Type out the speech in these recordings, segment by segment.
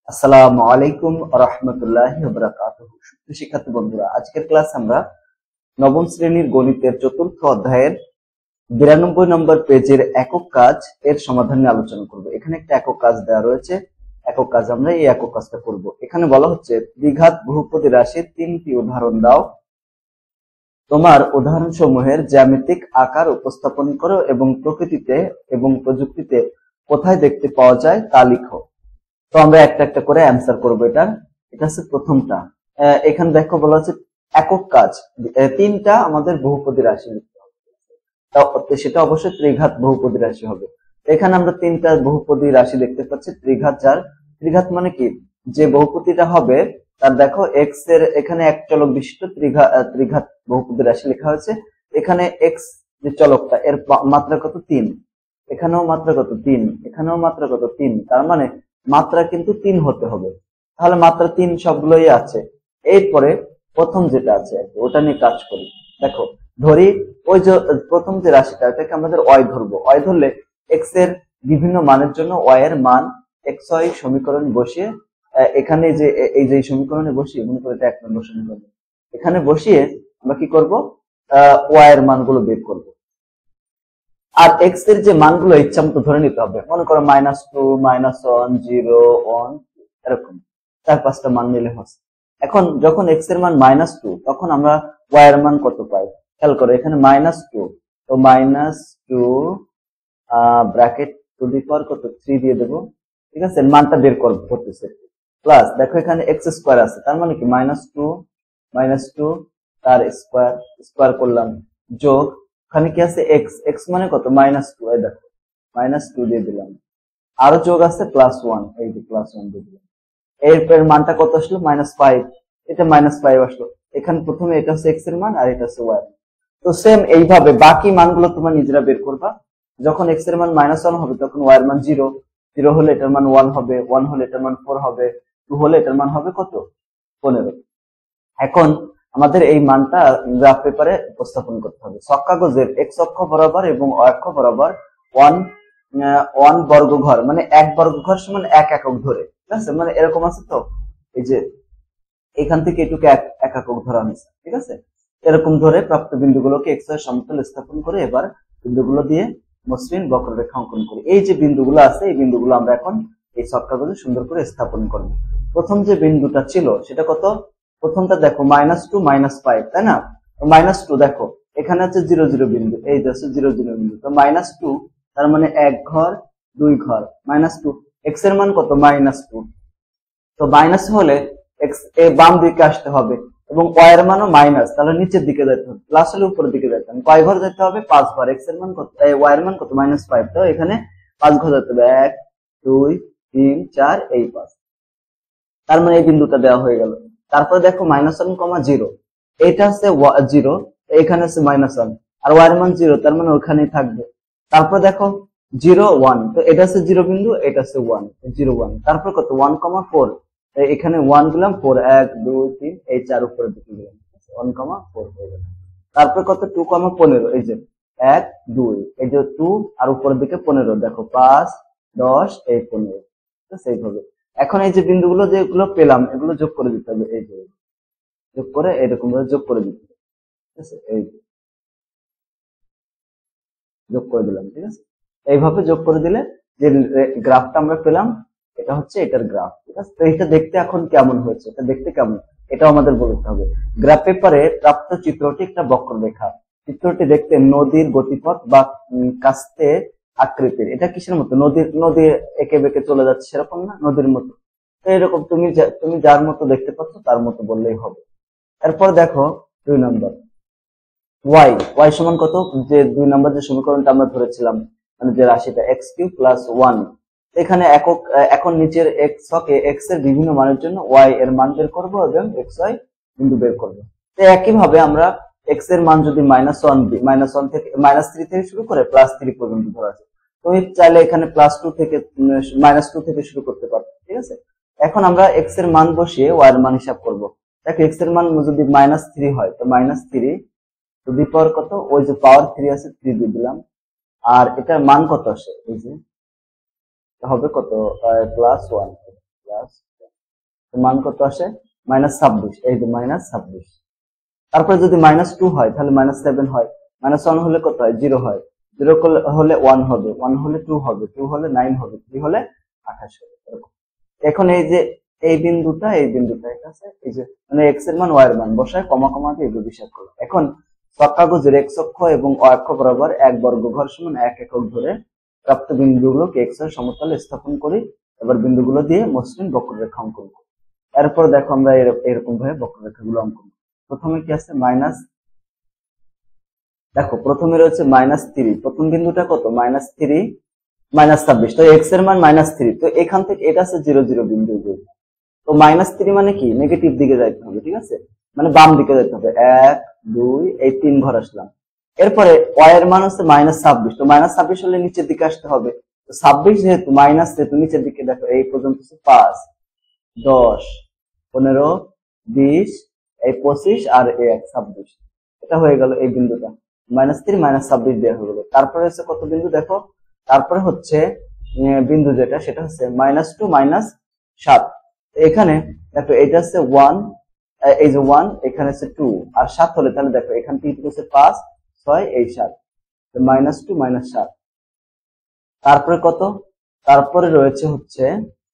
আসসালামু আলাইকুম ওয়া রাহমাতুল্লাহি ওয়া বারাকাতুহু। সুপ্রিয় শিক্ষার্থী বন্ধুরা, আজকের ক্লাস আমরা নবম শ্রেণীর গণিতের চতুর্থ অধ্যায়ের 92 নম্বর পেজের একক কাজ এর সমাধান নিয়ে আলোচনা করব। এখানে একটা একক কাজ দেওয়া রয়েছে। একক কাজ আমরা এই একক কাজটা করব। এখানে বলা হচ্ছে দ্বিঘাত বহুপদী রাশির তিনটি উদাহরণ দাও। তোমার উদাহরণসমূহের জ্যামিতিক আকার উপস্থাপন করো এবং প্রকৃতিতে এবং প্রযুক্তিতে কোথায় দেখতে পাওয়া যায় তা লিখো। তো আমরা একটা একটা করে অ্যান্সার করবো। এটা হচ্ছে প্রথমটা। এখানে দেখো বলা হচ্ছে একক কাজ, তিনটা আমাদের বহুপদী রাশি লিখতে হবে। সেটা অবশ্যই ত্রিঘাত বহুপদী রাশি হবে। এখানে আমরা তিনটা বহুপদী রাশি দেখতে পাচ্ছি ত্রিঘাত, যার ত্রিঘাত মানে কি, যে বহুপদীটা হবে তার দেখো এক্স এর এখানে এক চলক বিশিষ্ট ত্রিঘাত বহুপদী রাশি লেখা হয়েছে। এখানে এক্স যে চলকটা এর মাত্রা কত 3, এখানেও মাত্রা কত 3, এখানেও মাত্রা কত 3, তার মানে মাত্রা কিন্তু 3 হতে হবে। তাহলে মাত্রা 3 সবগুলোই আছে। এরপরে প্রথম যেটা আছে ওটা নিয়ে কাজ করি। দেখো ধরি ওই যে প্রথম যে রাশিটা এটাকে আমাদের ওয়াই ধরবো। ওয়াই ধরলে এক্স এর বিভিন্ন মানের জন্য ওয়াই এর মান এক্স ওয়াই সমীকরণ বসিয়ে এখানে যে এই যে সমীকরণে বসিয়ে মনে করে এটা 1 নম্বর সমীকরণ, এখানে বসিয়ে আমরা কি করব, ওয়াই এর মানগুলো বের করব। আর এক্স এর যে মানগুলো ইচ্ছা মতো ধরে নিতে হবে। মনে করো -2, -1, 0, 1 এরকম 4-5টা মান নিলে হচ্ছে। এখন যখন এক্স এর মান -2 তখন আমরা ওয়াই এর মান কত পাই খেয়াল করো। এখানে -2, তো -2 ব্র্যাকেট টু দি পাওয়ার কত 3 দিয়ে দেবো, ঠিক আছে, মানটা বের করতেছে। প্লাস দেখো এখানে এক্স স্কোয়ার আছে, তার মানে কি -2 তার স্কোয়ার স্কোয়ার করলাম, যোগ ওখানে কি আছে এক্স, এক্স মানে কত -2, এই দেখো -2 দিয়ে দিলাম, আরো যোগ আছে +1, এই যে +1 দিয়ে দিলাম। এর মানটা কত আসলো -5, এটা -5 আসলো। এখানে প্রথমে এটা হচ্ছে এক্স এর মান আর এটা হচ্ছে ওয়াই। তো সেম এইভাবে বাকি মানগুলো তোমরা নিজেরা বের করবা। যখন এক্স এর মান -1 হবে তখন ওয়াই এর মান 0, 0 হলে এটার মান 1 হবে, 1 হলে এটার মান 4 হবে, 2 হলে এটার মান হবে কত 15। এখন আমাদের এই মানটা গ্রাফ পেপারে উপস্থাপন করতে হবে। ছক-কাগজের এক্স অক্ষ বরাবর এবং ওয়াই অক্ষ বরাবর 1 বর্গ ঘর মানে 1 বর্গ ঘর সমান 1 একক ধরে, ঠিক আছে, মানে এরকম আছে। তো এই যে এখান থেকে এটুকু 1 একক ধরা হয়েছে, ঠিক আছে। এরকম ধরে প্রাপ্ত বিন্দুগুলোকে এক্স এর সমতল স্থাপন করে এবার বিন্দুগুলো দিয়ে মসৃণ বক্ররেখা অঙ্কন করি। এই যে বিন্দুগুলো আছে এই বিন্দুগুলো আমরা এখন এই ছক-কাগজে সুন্দর করে স্থাপন করব। প্রথম যে বিন্দুটা ছিল সেটা কত, প্রথমটা দেখো -2 -5, তাই না। তো -2 দেখো এখানে হচ্ছে 0 0 বিন্দু, এই যে হচ্ছে 0 0 বিন্দু। তো -2 তার মানে 1 ঘর 2 ঘর -2, এক্স এর মান কত -2। তো মাইনাস হলে এক্স এ বাম দিকে আসতে হবে এবং ওয়াই এর মানও মাইনাস, তাহলে নিচের দিকে যেতে হবে। প্লাস হলে উপরের দিকে যেতে হবে। কয় ঘর যেতে হবে 5 ঘর। এক্স এর মান কত, ওয়াই এর মান কত -5, তো এখানে 5 ঘর যেতে হবে। 1 2 3 4 এই 5, তার মানে এই বিন্দুটা দেওয়া হয়ে গেল। তারপর দেখো -1, 0, এটা হচ্ছে 0, এখানে হচ্ছে -1 আর ওয়াই এর মান 0, তার মানে ওখানেই থাকবে। তারপর দেখো 0 1, তো এটা হচ্ছে 0 বিন্দু, এটা হচ্ছে 1 0 1। তারপর কত 1, 4, এখানে 1 দিলাম 4, 1 2 3 এই 4 উপরে দিকে দিলাম 1, 4 হয়ে গেল। তারপর কত 2, 15, এই যে 1 2, এই যে 2 আর উপরের দিকে 15, দেখো 5 10 এই 15, ঠিক আছে। এইভাবে এখন এই যে বিন্দুগুলো যেগুলো পেলাম এগুলো যোগ করে দিতে হবে, এই যে যোগ করে এরকম ভাবে যোগ করে দিতে হবে, ঠিক আছে। এই যোগ করে দিলাম, ঠিক আছে। এইভাবে যোগ করে দিলে যে গ্রাফটা আমরা পেলাম এটা হচ্ছে এটার গ্রাফ, ঠিক আছে। তো এটা দেখতে এখন কেমন হয়েছে, এটা দেখতে কেমন এটাও আমাদের বলতে হবে। গ্রাফ পেপারে প্রাপ্ত চিত্রটি একটা বক্ররেখা। চিত্রটি দেখতে নদীর গতিপথ বা কাস্তে আকৃতির। এটা কিসের মতো, নদী এঁকে বেঁকে চলে যাচ্ছে সেরকম না, নদীর মতো। তো এরকম তুমি যার মতো দেখতে পাচ্ছ তার মতো বললেই হবে। এরপর দেখো 2 নম্বর ওয়াই সমান কত, যে 2 নম্বর যে সমীকরণটা আমরা ধরেছিলাম, মানে যে রাশিটা x³ + 1, এখানে এখন নিচের এক্স ছকে এক্স এর বিভিন্ন মানের জন্য ওয়াই এর মান বের করব এবং এক্স ওয়াই বিন্দু বের করব। তো একই ভাবে আমরা এক্স এর মান যদি -1 থেকে -3 থেকে শুরু করে +3 পর্যন্ত ধরা আছে, তুমি চাইলে এখানে +2 থেকে -2 থেকে শুরু করতে পারো, ঠিক আছে। এখন আমরা এক্স এর মান বসিয়ে ওয়াই এর মান হিসাব করব। দেখো এক্স এর মান যদি -3 হয় তো -3 টু দি পাওয়ার কত, ওই যে পাওয়ার 3 আছে 3 দিয়ে দিলাম, আর এটার মান কত আসে, এই যে হবে কত +1 মান কত আসে -26, এই যে -26। তারপরে যদি -2 হয় তাহলে -7 হয়, -1 হলে কত হয় 0 হয়, 0 হলে 1 হবে, 1 হলে 2 হবে, 2 হলে 9 হবে, 3 হলে 28 হবে। এখন এই যে এই বিন্দুটা এটা আছে এই যে মানে x এর মান y এর মান বসায় কমা কমা দিয়ে এগুলো হিসাব করো। এখন কাগজের x অক্ষ এবং y অক্ষ বরাবর 1 বর্গঘর সমান 1 একক ধরে প্রাপ্ত বিন্দুগুলোকে x এর সমতলে স্থাপন করি। এবার বিন্দুগুলো দিয়ে মসৃণ বক্ররেখা অঙ্কন করি। এরপর দেখো আমরা এরকম ভাবে বক্ররেখাগুলো অঙ্কন করি। প্রথমে কি আছে দেখো প্রথমে রয়েছে -3, প্রথম বিন্দুটা কত -3 -26, তো x এর মান -3, তো এখান থেকে এটা আছে 0 0 বিন্দু, তো -3 মানে কি নেগেটিভ দিকে যাইতে হবে, ঠিক আছে, মানে বাম দিকে যাইতে হবে, 1 2 এই 3 ঘর আসলাম। এরপরে y এর মান হচ্ছে -26, তো -26 হলে নিচের দিকে আসতে হবে, তো 26 যেহেতু মাইনাস, যেহেতু নিচের দিকে দেখো এই পর্যন্ত 5 10 15 20 এই 25 আর এই 26, এটা হয়ে গেল এই বিন্দুটা -3 -26 দেওয়া হয়ে গেল। তারপরে হচ্ছে কত বিন্দু দেখো, তারপরে হচ্ছে বিন্দু যেটা সেটা হচ্ছে -2 -7, এখানে দেখো এটা হচ্ছে 1, এই যে 1, এখানে হচ্ছে 2 আর 7 হলে তাহলে দেখো এখান থেকে হচ্ছে 5 6 এই 7, -2 -7। তারপরে কত, তারপরে রয়েছে হচ্ছে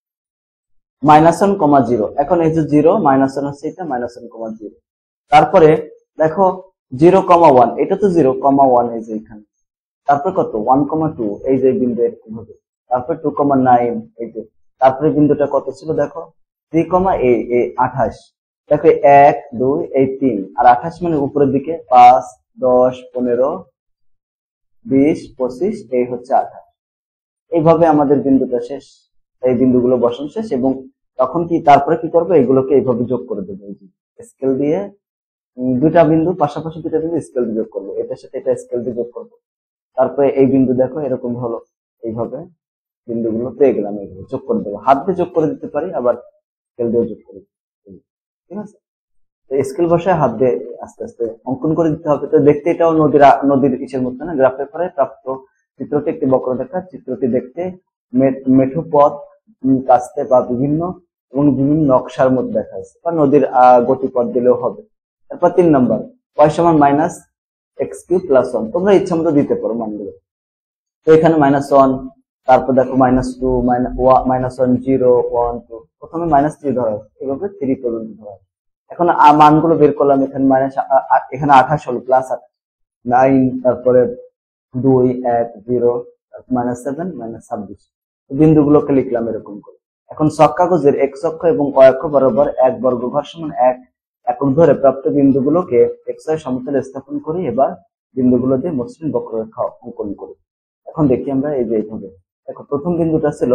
-1, 0, এখন এই যে 0 -1 হচ্ছে এটা -1, 0। তারপরে দেখো 0, 1, এটা তো 0, 1 এই যে এখানে। তারপরে কত 1, 2 এই যে বিন্দু এরকম হবে। তারপরে 2, 9 এই যে। তারপরে বিন্দুটা কত ছিল দেখো 3, এই 28, দেখো 1 2 এই 3 আর 28 মানে উপরের দিকে 5 10 15 20 25 এই হচ্ছে 28। এইভাবে আমাদের বিন্দুটা শেষ, এই বিন্দুগুলো বসানো শেষ। এবং তখন কি তারপরে কি করবো, এগুলোকে এইভাবে যোগ করে দেবো, এই যে স্কেল দিয়ে দুইটা বিন্দু পাশাপাশি দুইটা বিন্দু স্কেল দিয়ে যোগ করবো, এটার সাথে এটা স্কেল দিয়ে যোগ করবো। তারপরে এই বিন্দু দেখো এরকম হলো, এইভাবে বিন্দুগুলো পেয়ে গেলাম, এইভাবে যোগ করে দেবো, হাত দিয়ে যোগ করে দিতে পারি, আবার স্কেল দিয়ে যোগ করে দিতে পারি, ঠিক আছে। তো স্কেল বসায় হাত দিয়ে আস্তে আস্তে অঙ্কন করে দিতে হবে। তো দেখতে এটাও নদীর ইসের মতো না, গ্রাফ পেপারে প্রাপ্ত চিত্রটি একটি বক্ররেখা, চিত্রটি দেখতে মেঠো পথ কাস্তে বা বিভিন্ন নকশার মধ্যে দেখা যাচ্ছে, বা নদীর গতিপথ দিলেও হবে। তারপর 3 নম্বর y সমান -x³ + 1, তোমরা ইচ্ছা মতো দিতে পারো মানগুলো। তো এখানে -1, তারপর দেখো -2 -1 0 1 2, প্রথমে -3 ধরা হচ্ছে, এভাবে 3 পর্যন্ত ধরা হচ্ছে। এখন মানগুলো বের করলাম, এখানে এখানে 28 হলো, +9, তারপরে 2 1 0, -7 -26, বিন্দুগুলোকে লিখলাম এরকম করে। এখন কাগজের x অক্ষ এবং y অক্ষ বরাবর 1 বর্গঘর সমান 1 একক ধরে প্রাপ্ত বিন্দুগুলোকে xy সমতলে স্থাপন করি। এবার বিন্দুগুলো দিয়ে মসৃণ বক্ররেখা অঙ্কন করি। এখন দেখি আমরা এই যে এইভাবে দেখো, প্রথম বিন্দুটা ছিল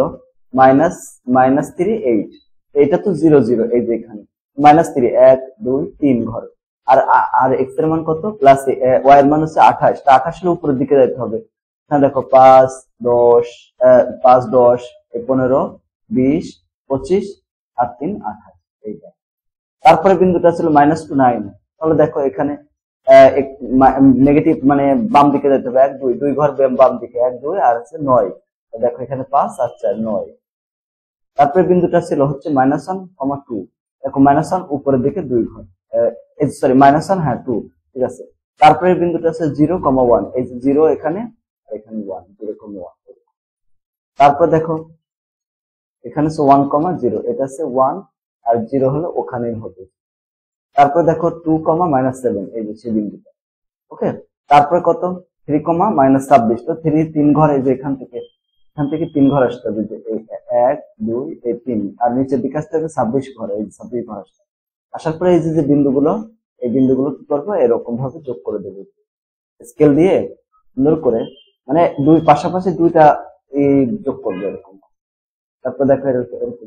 -3 8, এটা তো 0 0, এই যে এখানে -3 1 2 3 ঘর, আর x এর মান কত প্লাস y এর মান হচ্ছে 28, তা 28 এর উপরের দিকে যেতে হবে। হ্যাঁ দেখো 5 10 15 20 25 আর 3 28, এইটা। তারপরে বিন্দুটা ছিল -2 9, তাহলে দেখো এখানে নেগেটিভ মানে বাম দিকে যেতে হবে, 1 2 2 ঘর বাম দিকে 1 2 আর আছে 9, দেখো এখানে 5 আর 4 9। তারপরে বিন্দুটা ছিল হচ্ছে -1, 2, দেখো -1 উপরের দিকে 2 ঘর, সরি -1 হ্যাঁ 2, ঠিক আছে। তারপরে বিন্দুটা আছে 0, 1, এই যে 0 এখানে 1 0, 1। তারপর দেখো এখানে 1, 0, এটা আছে 1 আর 0 হলো ওখানেই হবে। তারপরে দেখো 2, -7, এই যে সেই বিন্দুটা, ওকে। তারপরে কত 3, -26, তো 3 ঘর, এই যে এখান থেকে 3 ঘর আসতে হবে, যে 1 2 এই 3, আর নিচের দিকে আসতে হবে 26 ঘর, এই 26 ঘর আসতে। আসার পরে এই যে বিন্দুগুলো, এই বিন্দুগুলো কি করবো এরকম ভাবে যোগ করে দেবো স্কেল দিয়ে, সুন্দর করে, মানে দুই পাশাপাশি দুইটা এই যোগ করবো এরকম। তারপর দেখো এরকম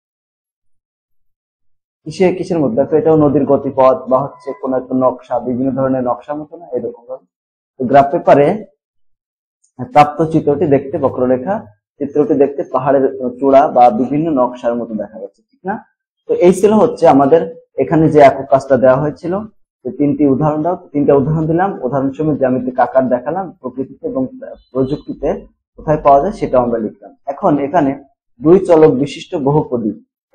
কিসের মধ্যে দেখো, এটাও নদীর গতিপথ বা হচ্ছে কোন একটা নকশা, বিভিন্ন ধরনের নকশার মতো না, এরকম ভাবে। তো গ্রাফ পেপারে প্রাপ্ত চিত্রটি দেখতে বক্ররেখা, চিত্রটি দেখতে পাহাড়ের চূড়া বা বিভিন্ন নকশার মতো দেখা যাচ্ছে, ঠিক না? তো এই ছিল হচ্ছে আমাদের এখানে যে একক কাজটা দেওয়া হয়েছিল, যে 3টি উদাহরণ দাও, 3টা উদাহরণ দিলাম, উদাহরণ সময় জ্যামিতিক আকার দেখালাম, প্রকৃতিতে এবং প্রযুক্তিতে কোথায় পাওয়া যায় সেটাও আমরা লিখলাম। এখন এখানে 2 চলক বিশিষ্ট বহুপদী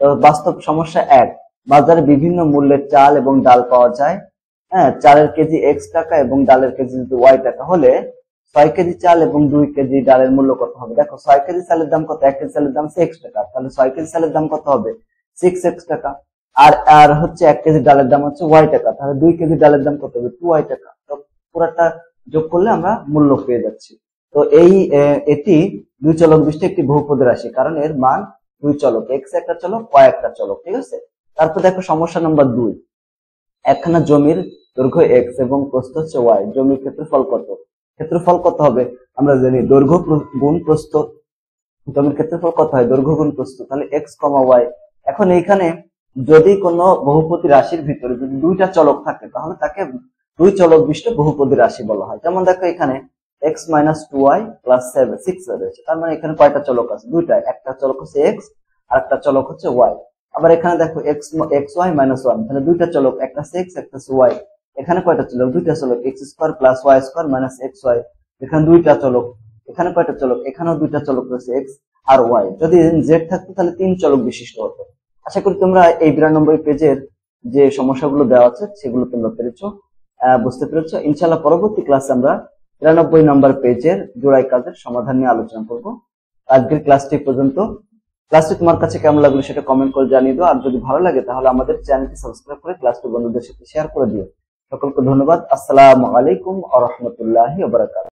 তো বাস্তব সমস্যা 1, বাজারে বিভিন্ন মূল্যের চাল এবং ডাল পাওয়া যায়। হ্যাঁ, চালের কেজি এক্স টাকা এবং ডালের কেজি যদি ওয়াই টাকা হলে 6 কেজি চাল এবং 2 কেজি ডালের মূল্য কত হবে? দেখো 6 কেজি চালের দাম কত? 1 কেজি চালের দাম 6 টাকা, তাহলে 6 কেজি চালের দাম কত হবে? 6x টাকা। আর আর হচ্ছে 1 কেজি ডালের দাম হচ্ছে ওয়াই টাকা, তাহলে 2 কেজি ডালের দাম কত হবে? 2y টাকা। তো পুরোটা যোগ করলে আমরা মূল্য পেয়ে যাচ্ছি। তো এটি দুই চলক বিশিষ্ট একটি বহুপদী রাশি, কারণ এর মান দুই চলক, x একটা চলক, y একটা চলক। ঠিক আছে, তারপর দেখো সমস্যা নম্বর 2, একখানা জমির দৈর্ঘ্য x এবং প্রস্থ হচ্ছে y, জমির ক্ষেত্রফল কত? ক্ষেত্রফল কত হবে? আমরা জানি দৈর্ঘ্য গুণ প্রস্থ। জমির ক্ষেত্রফল কত হয়? দৈর্ঘ্য গুণ প্রস্থ, তাহলে x, y। এখন এইখানে যদি কোনো বহুপদী রাশির ভিতরে যদি দুইটা চলক থাকে তাহলে তাকে দুই চলক বিশিষ্ট বহুপদী রাশি বলা হয়। যেমন দেখো এখানে x - 2y + 6 রয়েছে, তার মানে এখানে কয়টা চলক আছে? দুইটা, একটা চলক হচ্ছে x আর একটা চলক হচ্ছে y। আবার এখানে দেখো xy - 1, তাহলে দুইটা চলক, একটা হচ্ছে x একটা হচ্ছে y। এখানে কয়টা চলক? দুইটা চলক, x² + y² - xy। এখানে দুইটা চলক, এখানে কয়টা চলক? এখানেও দুইটা চলক রয়েছে, x আর y। যদি z থাকতো তাহলে তিন চলক বিশিষ্ট হতো। আশা করি তোমরা এই 92 পেজের যে সমস্যাগুলো দেওয়া আছে সেগুলো তোমরা বুঝতে পেরেছো। ইনশাআল্লাহ পরবর্তী ক্লাসে আমরা 93 নম্বর পেজের জোড়াই কাজের সমাধান নিয়ে আলোচনা করব। আজকের ক্লাসটি পর্যন্ত। ক্লাসটি তোমার কাছে কেমন লাগলো সেটা কমেন্ট করে জানিয়ে দাও, আর যদি ভালো লাগে তাহলে আমাদের চ্যানেলটি সাবস্ক্রাইব করে ক্লাসটি বন্ধুদের সাথে শেয়ার করে দিও। সকলকে ধন্যবাদ। আসসালামু আলাইকুম ওয়া রাহমাতুল্লাহি ওয়া বারাকাতুহু।